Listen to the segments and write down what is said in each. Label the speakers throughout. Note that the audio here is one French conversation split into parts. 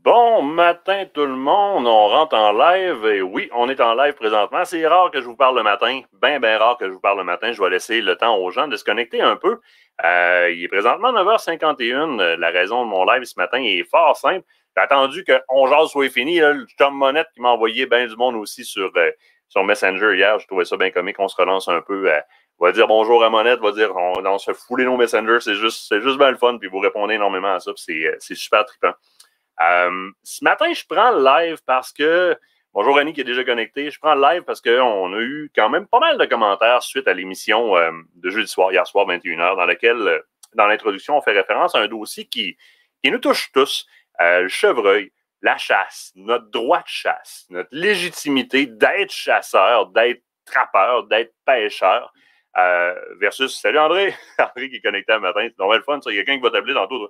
Speaker 1: Bon matin tout le monde, on rentre en live et oui, on est en live présentement. C'est rare que je vous parle le matin, bien rare que je vous parle le matin. Je vais laisser le temps aux gens de se connecter un peu. Il est présentement 9h51. La raison de mon live ce matin est fort simple. J'ai attendu que On jase soit fini. Là, le Tom Monette qui m'a envoyé bien du monde aussi sur Messenger hier. Je trouvais ça bien comique. On se relance un peu. On va dire bonjour à Monette, on va dire on se fouler nos Messenger. C'est juste bien le fun. Puis vous répondez énormément à ça. C'est super trippant. Ce matin, je prends le live parce que, bonjour Annie qui est déjà connecté, je prends le live parce qu'on a eu quand même pas mal de commentaires suite à l'émission de jeudi soir, hier soir, 21h, dans laquelle, dans l'introduction, on fait référence à un dossier qui nous touche tous, le chevreuil, la chasse, notre droit de chasse, notre légitimité d'être chasseur, d'être trappeur, d'être pêcheur, versus, salut André, André qui est connecté un matin, c'est normal le fun, il y a quelqu'un qui va t'appeler tantôt.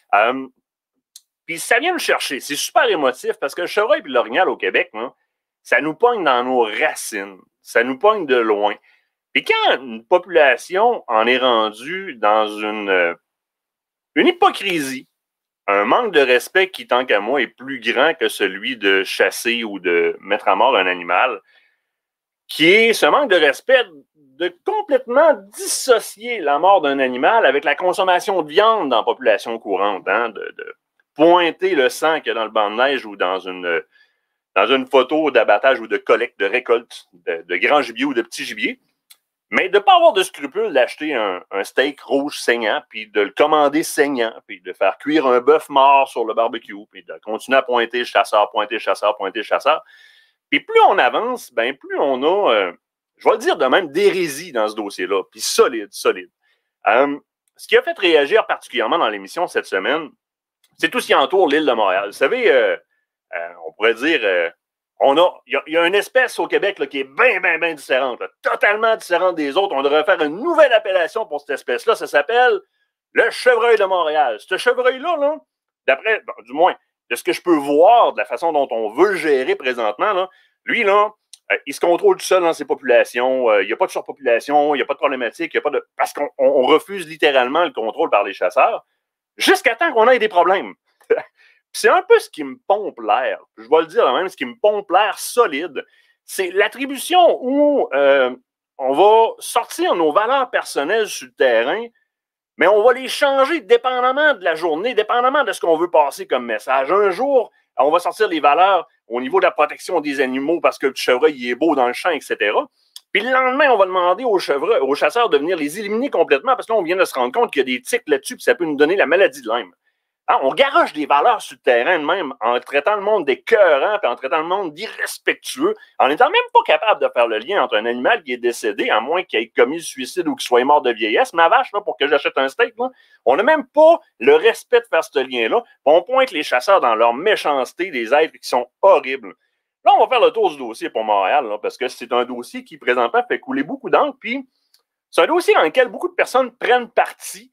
Speaker 1: Puis ça vient me chercher. C'est super émotif parce que le chevreuil et l'orignal au Québec, là, ça nous pogne dans nos racines. Ça nous pogne de loin. Et quand une population en est rendue dans une hypocrisie, un manque de respect qui, tant qu'à moi, est plus grand que celui de chasser ou de mettre à mort un animal, qui est ce manque de respect de complètement dissocier la mort d'un animal avec la consommation de viande dans la population courante, hein, de pointer le sang qu'il y a dans le banc de neige ou dans une photo d'abattage ou de collecte, de récolte de grand gibier ou de petit gibier, mais de ne pas avoir de scrupule d'acheter un steak rouge saignant, puis de le commander saignant, puis de faire cuire un bœuf mort sur le barbecue, puis de continuer à pointer chasseur, pointer chasseur, pointer chasseur. Puis plus on avance, ben plus on a, je vais le dire de même, d'hérésie dans ce dossier-là, puis solide. Ce qui a fait réagir particulièrement dans l'émission cette semaine, c'est tout ce qui entoure l'île de Montréal. Vous savez, on pourrait dire, il y a une espèce au Québec là, qui est bien différente, là, totalement différente des autres. On devrait faire une nouvelle appellation pour cette espèce-là. Ça s'appelle le chevreuil de Montréal. Ce chevreuil-là, là, d'après, du moins, de ce que je peux voir, de la façon dont on veut le gérer présentement, là, lui, là, il se contrôle tout seul dans ses populations. Il n'y a pas de surpopulation, il n'y a pas de problématique, il y a pas de. Parce qu'on refuse littéralement le contrôle par les chasseurs jusqu'à temps qu'on ait des problèmes. C'est un peu ce qui me pompe l'air. Je vais le dire même, ce qui me pompe l'air solide, c'est l'attribution où on va sortir nos valeurs personnelles sur le terrain, mais on va les changer dépendamment de la journée, dépendamment de ce qu'on veut passer comme message. Un jour, on va sortir les valeurs au niveau de la protection des animaux parce que le chevreuil il est beau dans le champ, etc. Puis le lendemain, on va demander aux chasseurs de venir les éliminer complètement parce que là, on vient de se rendre compte qu'il y a des tiques là-dessus puis ça peut nous donner la maladie de Lyme. Hein, on garoche des valeurs sur le terrain de même en traitant le monde d'écœurant puis en traitant le monde d'irrespectueux, en n'étant même pas capable de faire le lien entre un animal qui est décédé, à moins qu'il ait commis le suicide ou qu'il soit mort de vieillesse. Ma vache, là, pour que j'achète un steak, là, on n'a même pas le respect de faire ce lien-là. On pointe les chasseurs dans leur méchanceté, des êtres qui sont horribles. Là, on va faire le tour du dossier pour Montréal, là, parce que c'est un dossier qui, présentement, fait couler beaucoup d'encre. Puis, c'est un dossier dans lequel beaucoup de personnes prennent parti,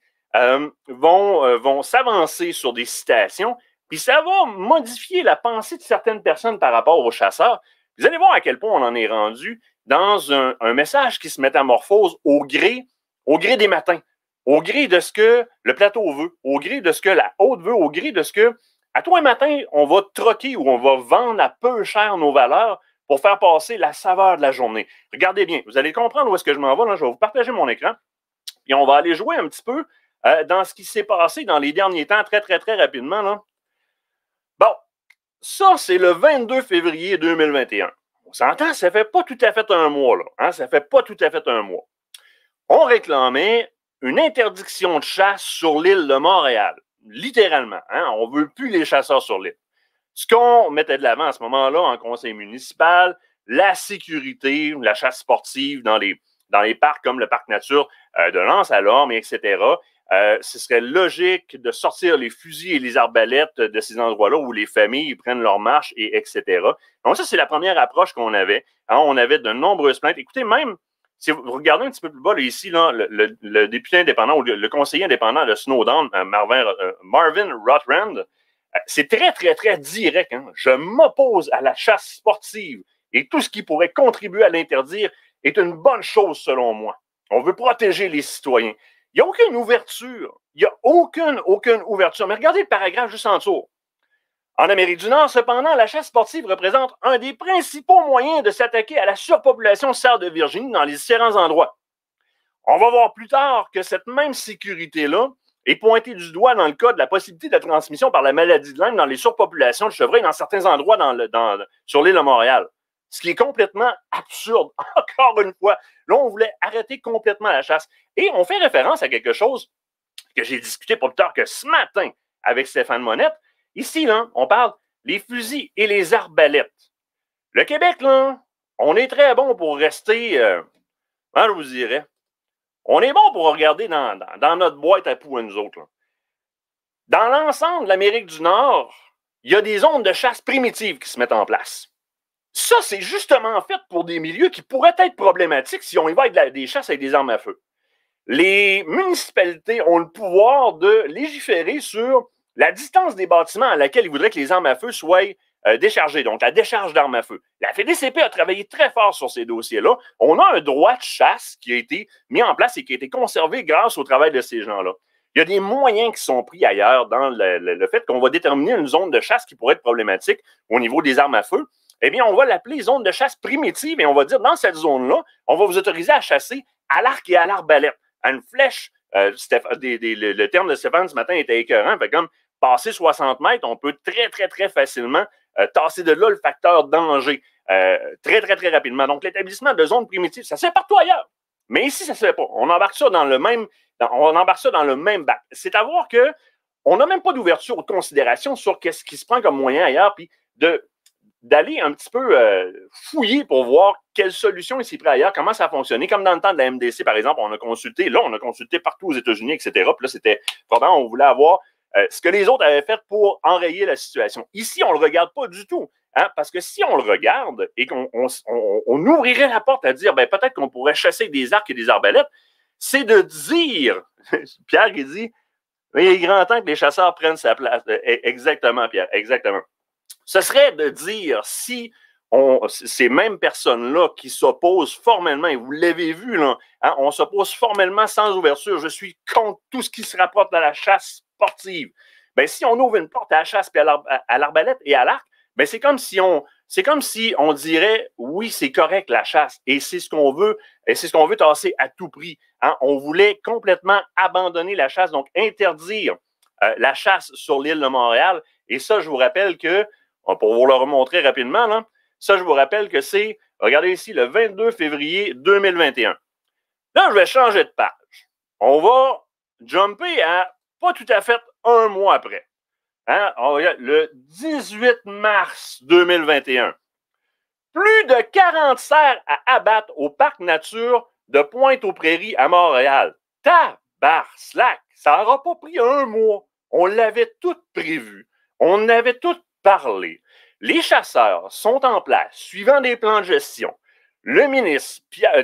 Speaker 1: vont s'avancer sur des citations, puis ça va modifier la pensée de certaines personnes par rapport aux chasseurs. Vous allez voir à quel point on en est rendu dans un message qui se métamorphose au gré des matins, au gré de ce que le plateau veut, au gré de ce que la haute veut, au gré de ce que à tous les matins, on va troquer ou on va vendre à peu cher nos valeurs pour faire passer la saveur de la journée. Regardez bien, vous allez comprendre où est-ce que je m'en vais. Là, je vais vous partager mon écran. Puis on va aller jouer un petit peu dans ce qui s'est passé dans les derniers temps, très rapidement. Là. Bon, ça, c'est le 22 février 2021. On s'entend, ça fait pas tout à fait un mois. Là, hein? Ça fait pas tout à fait un mois. On réclamait une interdiction de chasse sur l'île de Montréal. Littéralement. Hein? On ne veut plus les chasseurs sur l'île. Ce qu'on mettait de l'avant à ce moment-là en conseil municipal, la sécurité, la chasse sportive dans les parcs comme le parc nature de L'Anse-à-l'Orme, etc. Ce serait logique de sortir les fusils et les arbalètes de ces endroits-là où les familles prennent leur marche, et etc. Donc ça, c'est la première approche qu'on avait. Hein? On avait de nombreuses plaintes. Écoutez, même si vous regardez un petit peu plus bas, là, ici, là, le député indépendant ou le conseiller indépendant de Snowdown, Marvin Rotrand, c'est très direct. Hein? Je m'oppose à la chasse sportive et tout ce qui pourrait contribuer à l'interdire est une bonne chose selon moi. On veut protéger les citoyens. Il n'y a aucune ouverture. Il n'y a aucune ouverture. Mais regardez le paragraphe juste en dessous. En Amérique du Nord, cependant, la chasse sportive représente un des principaux moyens de s'attaquer à la surpopulation de cerfs de Virginie dans les différents endroits. On va voir plus tard que cette même sécurité-là est pointée du doigt dans le cas de la possibilité de la transmission par la maladie de Lyme dans les surpopulations de chevreuils dans certains endroits sur l'île de Montréal. Ce qui est complètement absurde, encore une fois. Là, on voulait arrêter complètement la chasse. Et on fait référence à quelque chose que j'ai discuté pas plus tard que ce matin avec Stéphane Monette. Ici, là, on parle des fusils et les arbalètes. Le Québec, là, on est très bon pour rester, je vous dirais, on est bon pour regarder dans notre boîte à poux à nous autres. Là. Dans l'ensemble de l'Amérique du Nord, il y a des zones de chasse primitives qui se mettent en place. Ça, c'est justement fait pour des milieux qui pourraient être problématiques si on y va avec des chasses avec des armes à feu. Les municipalités ont le pouvoir de légiférer sur la distance des bâtiments à laquelle ils voudraient que les armes à feu soient déchargées, donc la décharge d'armes à feu. La FDCP a travaillé très fort sur ces dossiers-là. On a un droit de chasse qui a été mis en place et qui a été conservé grâce au travail de ces gens-là. Il y a des moyens qui sont pris ailleurs dans le fait qu'on va déterminer une zone de chasse qui pourrait être problématique au niveau des armes à feu. Eh bien, on va l'appeler zone de chasse primitive et on va dire, dans cette zone-là, on va vous autoriser à chasser à l'arc et à l'arbalète, à une flèche. Le terme de Stéphane ce matin était écœurant. Fait comme passer 60 mètres, on peut très, très, très facilement tasser de là le facteur danger très, très, très rapidement. Donc, l'établissement de zones primitives, ça se fait partout ailleurs. Mais ici, ça ne se fait pas. On embarque ça dans le même bac. C'est à voir qu'on n'a même pas d'ouverture ou de considération sur ce qui se prend comme moyen ailleurs, puis d'aller un petit peu fouiller pour voir quelles solutions il s'y prend ailleurs, comment ça a fonctionné. Comme dans le temps de la MDC, par exemple, on a consulté partout aux États-Unis, etc. Puis là, c'était vraiment, on voulait avoir ce que les autres avaient fait pour enrayer la situation. Ici, on ne le regarde pas du tout. Hein, parce que si on le regarde et qu'on ouvrirait la porte à dire, peut-être qu'on pourrait chasser des arcs et des arbalètes, c'est de dire, Pierre, il dit, il est grand temps que les chasseurs prennent sa place. Exactement, Pierre, exactement. Ce serait de dire si ces mêmes personnes-là qui s'opposent formellement, et vous l'avez vu, là, hein, on s'oppose formellement sans ouverture, je suis contre tout ce qui se rapporte à la chasse sportive. Si on ouvre une porte à la chasse et à l'arbalète et à l'arc, c'est comme si on dirait oui, c'est correct la chasse et c'est ce qu'on veut, tasser à tout prix. Hein. On voulait complètement abandonner la chasse, donc interdire la chasse sur l'île de Montréal. Et ça, je vous rappelle que pour vous le remontrer rapidement, là, ça, je vous rappelle que c'est, regardez ici, le 22 février 2021. Là, je vais changer de page. On va jumper à pas tout à fait un mois après. Hein? Le 18 mars 2021. Plus de 40 cerfs à abattre au parc nature de Pointe-aux-Prairies à Montréal. Tabarslack! Ça n'aura pas pris un mois. On l'avait tout prévu. On avait tout parler. Les chasseurs sont en place, suivant des plans de gestion. Le ministre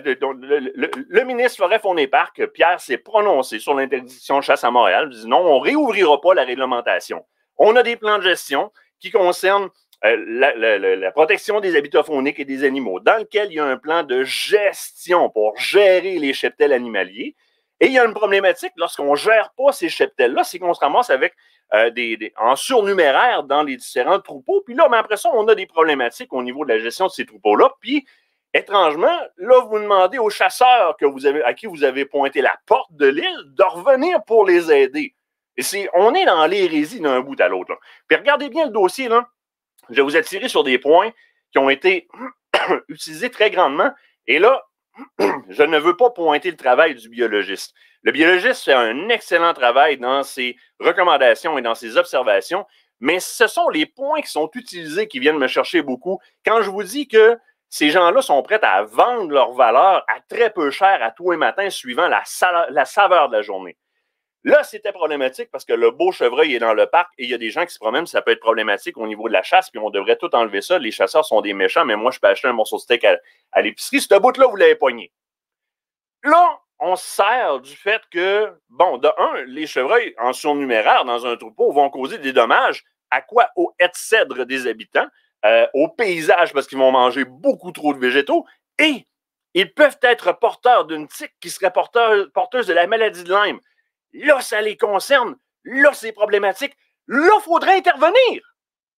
Speaker 1: Forêt, Faune et Parc, Pierre, s'est prononcé sur l'interdiction de chasse à Montréal. Il dit non, on ne réouvrira pas la réglementation. On a des plans de gestion qui concernent la protection des habitats fauniques et des animaux, dans lequel il y a un plan de gestion pour gérer les cheptels animaliers. Et il y a une problématique, lorsqu'on ne gère pas ces cheptels-là, c'est qu'on se ramasse avec en surnuméraire dans les différents troupeaux. Puis là, après ça, on a des problématiques au niveau de la gestion de ces troupeaux-là. Puis, étrangement, là, vous demandez aux chasseurs à qui vous avez pointé la porte de l'île de revenir pour les aider. Et on est dans l'hérésie d'un bout à l'autre. Là. Puis regardez bien le dossier, là. Je vais vous attirer sur des points qui ont été utilisés très grandement. Et là, je ne veux pas pointer le travail du biologiste. Le biologiste fait un excellent travail dans ses recommandations et dans ses observations, mais ce sont les points qui sont utilisés qui viennent me chercher beaucoup. Quand je vous dis que ces gens-là sont prêts à vendre leur valeur à très peu cher à tous les matins suivant la saveur de la journée. Là, c'était problématique parce que le beau chevreuil est dans le parc et il y a des gens qui se promènent, ça peut être problématique au niveau de la chasse, puis on devrait tout enlever ça. Les chasseurs sont des méchants, mais moi, je peux acheter un morceau de steak à l'épicerie. Ce bout-là, vous l'avez pogné. Là, on se sert du fait que, de un, les chevreuils en surnuméraire dans un troupeau vont causer des dommages à quoi? Aux haies de cèdre des habitants, au paysage parce qu'ils vont manger beaucoup trop de végétaux et ils peuvent être porteurs d'une tique qui serait porteuse de la maladie de Lyme. Là, ça les concerne. Là, c'est problématique. Là, il faudrait intervenir.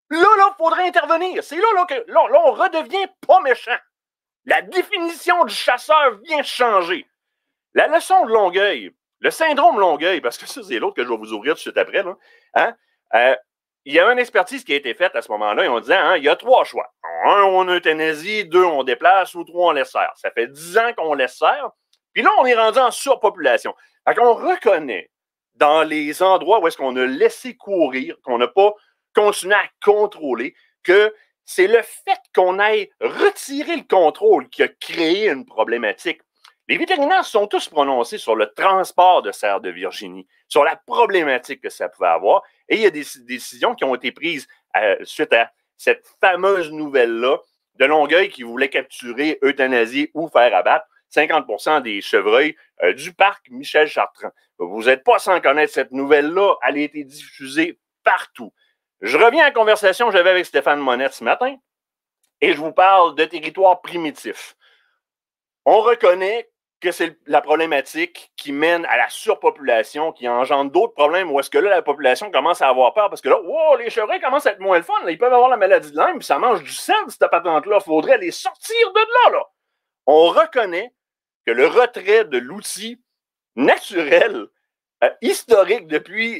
Speaker 1: Là, il faudrait intervenir. C'est là que là, on redevient pas méchant. La définition du chasseur vient changer. La leçon de Longueuil, le syndrome Longueuil, parce que ça, c'est l'autre que je vais vous ouvrir tout de suite après, là, hein? Il y a une expertise qui a été faite à ce moment-là et on disait, hein, il y a 3 choix. 1, on euthanasie, 2, on déplace ou 3, on laisse faire. Ça fait 10 ans qu'on laisse faire. Puis là, on est rendu en surpopulation. Fait qu'on reconnaît dans les endroits où est-ce qu'on a laissé courir, qu'on n'a pas continué à contrôler, que c'est le fait qu'on ait retiré le contrôle qui a créé une problématique. Les vétérinaires se sont tous prononcés sur le transport de cerfs de Virginie, sur la problématique que ça pouvait avoir, et il y a des décisions qui ont été prises suite à cette fameuse nouvelle-là de Longueuil qui voulait capturer, euthanasier ou faire abattre 50% des chevreuils du parc Michel Chartrand. Vous n'êtes pas sans connaître cette nouvelle-là, elle a été diffusée partout. Je reviens à la conversation que j'avais avec Stéphane Monette ce matin, et je vous parle de territoires primitifs. On reconnaît que c'est la problématique qui mène à la surpopulation, qui engendre d'autres problèmes où est-ce que là, la population commence à avoir peur parce que là, wow, les chevreuils commencent à être moins le fun. Là, ils peuvent avoir la maladie de Lyme, puis ça mange du sel, cette patente-là. Il faudrait les sortir de là. On reconnaît que le retrait de l'outil naturel, historique depuis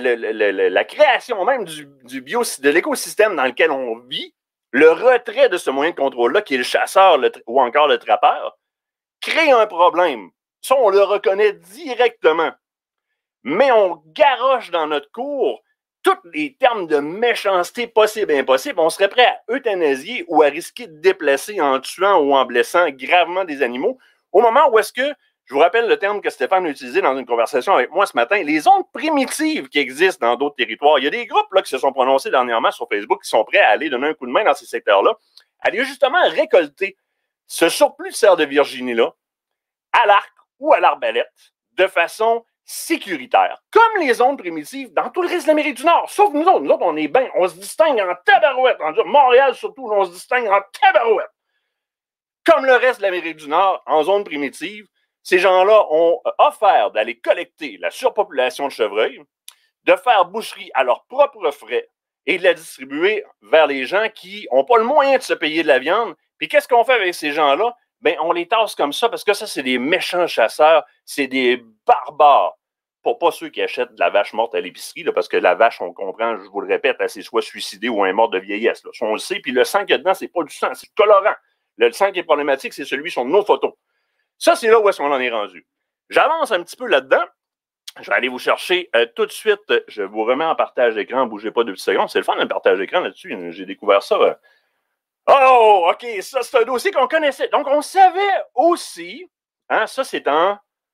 Speaker 1: la création même de l'écosystème dans lequel on vit, le retrait de ce moyen de contrôle-là, qui est le chasseur ou encore le trappeur, crée un problème. Ça, on le reconnaît directement. Mais on garoche dans notre cours tous les termes de méchanceté possibles et impossibles. On serait prêt à euthanasier ou à risquer de déplacer en tuant ou en blessant gravement des animaux. Au moment où est-ce que, je vous rappelle le terme que Stéphane a utilisé dans une conversation avec moi ce matin, les zones primitives qui existent dans d'autres territoires. Il y a des groupes là, qui se sont prononcés dernièrement sur Facebook qui sont prêts à aller donner un coup de main dans ces secteurs-là, à aller justement récolter ce surplus de cerfs de Virginie-là à l'arc ou à l'arbalète de façon sécuritaire, comme les zones primitives dans tout le reste de l'Amérique du Nord, sauf nous autres. Nous autres, on est bien, on se distingue en tabarouette. Montréal, surtout, on se distingue en tabarouette. Comme le reste de l'Amérique du Nord, en zone primitive, ces gens-là ont offert d'aller collecter la surpopulation de chevreuils, de faire boucherie à leurs propres frais et de la distribuer vers les gens qui n'ont pas le moyen de se payer de la viande. Puis qu'est-ce qu'on fait avec ces gens-là? Ben, on les tasse comme ça parce que ça, c'est des méchants chasseurs, c'est des barbares. Pas ceux qui achètent de la vache morte à l'épicerie, là, parce que la vache, on comprend, je vous le répète, elle s'est soit suicidée ou elle est morte de vieillesse. Là. On le sait, puis le sang qu'il y a dedans, c'est pas du sang, c'est du colorant. Le sang qui est problématique, c'est celui sur nos photos. Ça, c'est là où est-ce qu'on en est rendu. J'avance un petit peu là-dedans. Je vais aller vous chercher tout de suite. Je vous remets en partage d'écran. Bougez pas 2 petites secondes. C'est le fun d'un partage d'écran là-dessus. J'ai découvert ça. Oh, OK, ça, c'est un dossier qu'on connaissait. Donc, on savait aussi, hein, ça, c'est en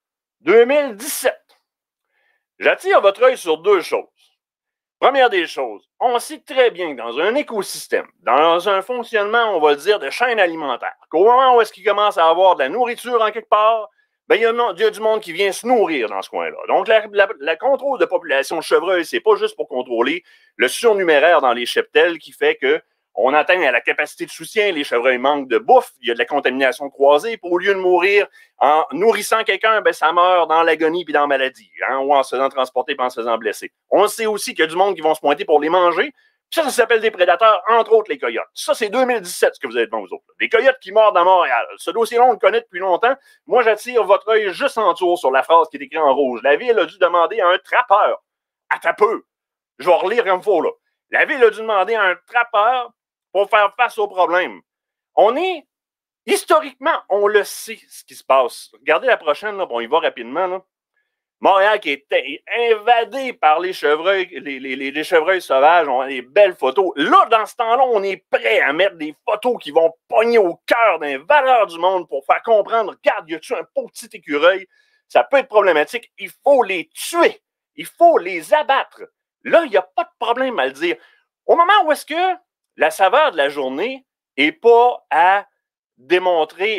Speaker 1: 2017. J'attire votre œil sur 2 choses. Première des choses, on sait très bien que dans un écosystème, dans un fonctionnement, on va dire, de chaîne alimentaire, qu'au moment où est-ce qu'il commence à avoir de la nourriture en quelque part, ben, il y a du monde qui vient se nourrir dans ce coin-là. Donc, la contrôle de population de chevreuil, c'est pas juste pour contrôler le surnuméraire dans les cheptels qui fait que on atteint à la capacité de soutien, les chevreuils manquent de bouffe, il y a de la contamination croisée. Puis au lieu de mourir en nourrissant quelqu'un, ben ça meurt dans l'agonie puis dans la maladie, hein, ou en se faisant transporter puis en se faisant blesser. On sait aussi qu'il y a du monde qui vont se pointer pour les manger. Puis ça s'appelle des prédateurs, entre autres les coyotes. Ça, c'est 2017 ce que vous avez devant vous autres. Des coyotes qui mordent à Montréal. Ce dossier-là, on le connaît depuis longtemps. Moi, j'attire votre œil juste en dessous sur la phrase qui est écrite en rouge. La ville a dû demander à un trappeur. À ta peu. Je vais relire comme il faut, là. La ville a dû demander à un trappeur pour faire face au problème. Historiquement, on le sait ce qui se passe. Regardez la prochaine, là, on y va rapidement. Là. Montréal qui est invadé par les chevreuils, les chevreuils sauvages, on a des belles photos. Là, dans ce temps-là, on est prêt à mettre des photos qui vont pogner au cœur des valeurs du monde pour faire comprendre, regarde, y a-tu un pauvre petit écureuil? Ça peut être problématique. Il faut les tuer. Il faut les abattre. Là, il n'y a pas de problème à le dire. Au moment où est-ce que la saveur de la journée n'est pas à démontrer,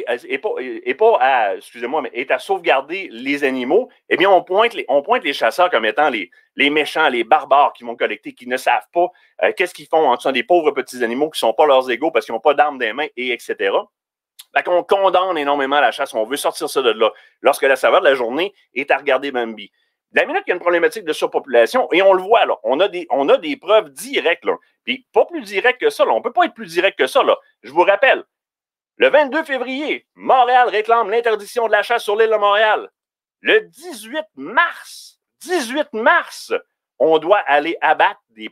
Speaker 1: est à sauvegarder les animaux, eh bien, on pointe les chasseurs comme étant les méchants, les barbares qui vont collecter, qui ne savent pas qu'est-ce qu'ils font en tuant des pauvres petits animaux qui ne sont pas leurs égaux parce qu'ils n'ont pas d'armes dans les mains, et etc. Fait qu'on condamne énormément la chasse, on veut sortir ça de là. Lorsque la saveur de la journée est à regarder Bambi. La minute qu'il y a une problématique de surpopulation, et on le voit, là, on a des preuves directes, là. Puis pas plus direct que ça, là. On ne peut pas être plus direct que ça, là. Je vous rappelle, le 22 février, Montréal réclame l'interdiction de la chasse sur l'île de Montréal. Le 18 mars, on doit aller abattre des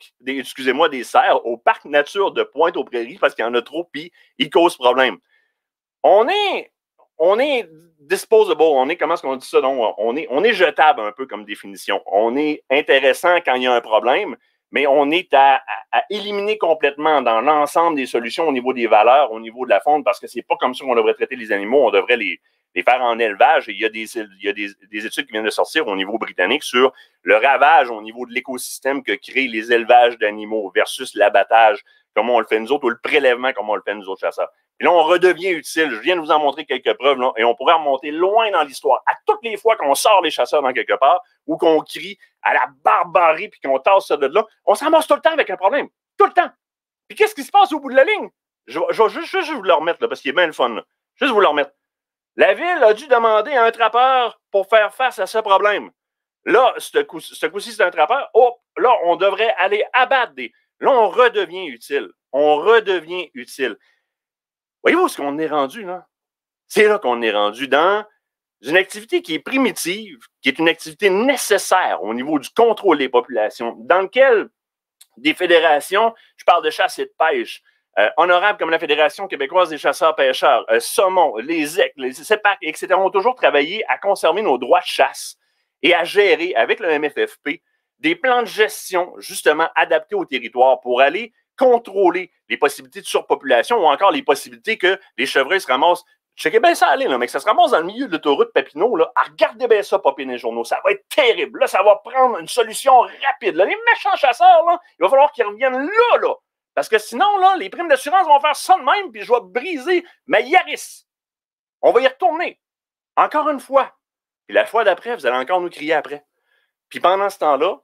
Speaker 1: cerfs au parc nature de Pointe-aux-Prairies parce qu'il y en a trop, puis ils causent problème. On est disposable, comment est-ce qu'on dit ça? Donc, on est jetable un peu comme définition. On est intéressant quand il y a un problème, mais on est à éliminer complètement dans l'ensemble des solutions au niveau des valeurs, au niveau de la faune, parce que c'est pas comme ça qu'on devrait traiter les animaux, on devrait les faire en élevage. Et il y a des études qui viennent de sortir au niveau britannique sur le ravage au niveau de l'écosystème que créent les élevages d'animaux versus l'abattage, comme on le fait nous autres, ou le prélèvement, comme on le fait nous autres chasseurs. Puis là, on redevient utile. Je viens de vous en montrer quelques preuves, là, et on pourrait remonter loin dans l'histoire. À toutes les fois qu'on sort les chasseurs dans quelque part, ou qu'on crie à la barbarie, puis qu'on tasse ça de là, on s'en ramasse tout le temps avec un problème. Tout le temps. Puis qu'est-ce qui se passe au bout de la ligne? Je vais juste vous le remettre, là, parce qu'il est bien le fun. Là. Juste vous le remettre. La ville a dû demander à un trappeur pour faire face à ce problème. Là, ce coup-ci, c'est un trappeur. Oh, là, on devrait aller abattre des... Là, on redevient utile. On redevient utile. Voyez-vous ce qu'on est rendu, là? C'est là qu'on est rendu dans une activité qui est primitive, qui est une activité nécessaire au niveau du contrôle des populations, dans lequel des fédérations, je parle de chasse et de pêche, honorables comme la Fédération québécoise des chasseurs-pêcheurs, Saumon, les EC, les CEPAC, etc., ont toujours travaillé à conserver nos droits de chasse et à gérer avec le MFFP des plans de gestion justement adaptés au territoire pour aller contrôler les possibilités de surpopulation ou encore les possibilités que les chevreuils se ramassent. Checkez bien ça aller, là, mais que ça se ramasse dans le milieu de l'autoroute Papineau, là, regardez bien ça popper dans les journaux. Ça va être terrible. Là, ça va prendre une solution rapide. Là. Les méchants chasseurs, là, il va falloir qu'ils reviennent là. Parce que sinon, là, les primes d'assurance vont faire ça de même, puis je vais briser ma Yaris. On va y retourner. Encore une fois. Puis la fois d'après, vous allez encore nous crier après. Puis pendant ce temps-là,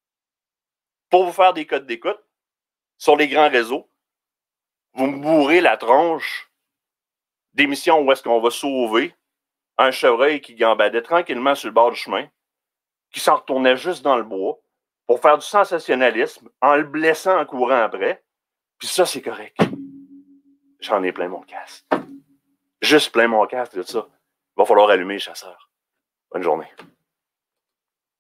Speaker 1: pour vous faire des codes d'écoute sur les grands réseaux, vous me bourrez la tronche d'émissions où est-ce qu'on va sauver un chevreuil qui gambadait tranquillement sur le bord du chemin, qui s'en retournait juste dans le bois pour faire du sensationnalisme en le blessant en courant après. Puis ça, c'est correct. J'en ai plein mon casque. Juste plein mon casque de ça. Il va falloir allumer les chasseurs. Bonne journée.